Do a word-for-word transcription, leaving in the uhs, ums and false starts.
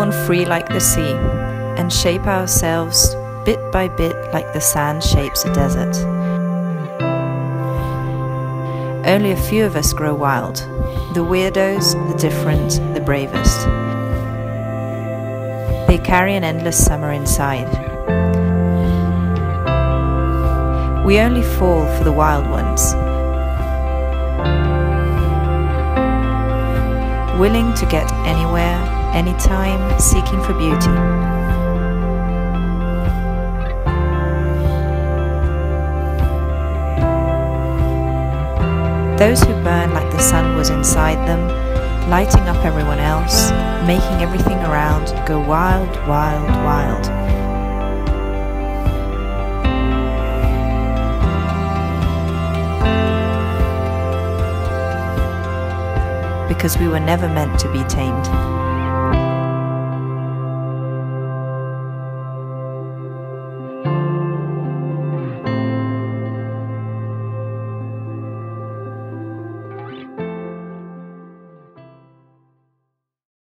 born free like the sea, and shape ourselves bit by bit like the sand shapes a desert. Only a few of us grow wild, the weirdos, the different, the bravest. They carry an endless summer inside. We only fall for the wild ones, willing to get anywhere, anytime, seeking for beauty. Those who burn like the sun was inside them, lighting up everyone else, making everything around go wild, wild, wild. Because we were never meant to be tamed.